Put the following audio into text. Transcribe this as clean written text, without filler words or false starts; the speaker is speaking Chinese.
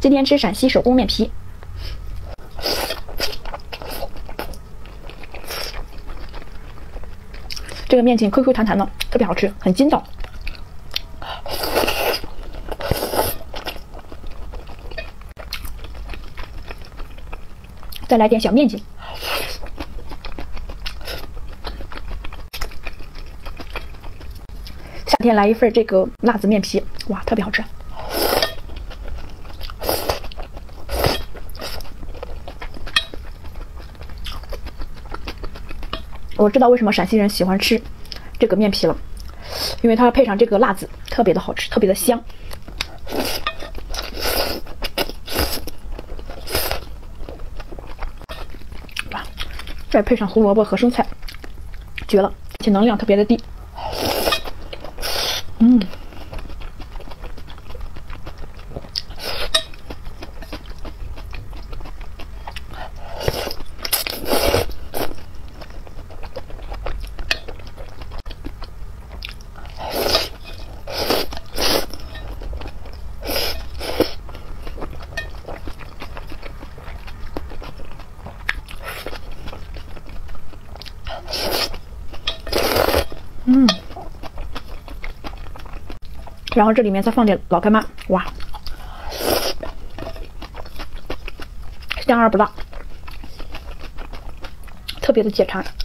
今天吃陕西手工面皮。这个面筋 QQ 弹弹的，特别好吃，很筋道。再来点小面筋。夏天来一份这个辣子面皮，哇，特别好吃。我知道为什么陕西人喜欢吃这个面皮了，因为它配上这个辣子，特别的好吃，特别的香。哇，再配上胡萝卜和生菜，绝了，而且能量特别的低。然后这里面再放点老干妈，哇，香而不辣，特别的解馋。